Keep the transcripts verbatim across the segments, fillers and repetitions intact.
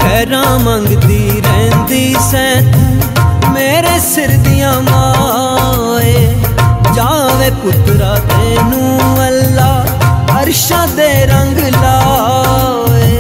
खैरा मंगदी रहंदी सै तू मेरे सिर दियां माए। जावे पुत्रा तेनू अल्लाह अरशा दे रंग लाए।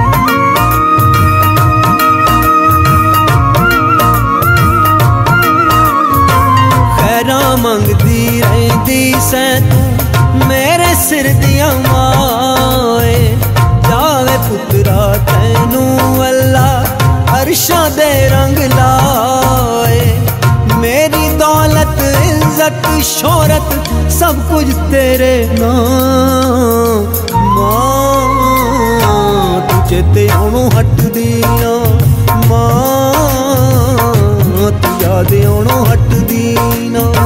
खैरा मंगदी रहंदी सै तू मेरे सिर दियां माए। जावे पुत्रा तैनू अल्लाह अरशा दे रंग लाए। मेरी दौलत इज्जत शोहरत सब कुछ तेरे नाम मां। तुझे ते आउणों हटदी ना मां, तू याद आउणों हटदी ना।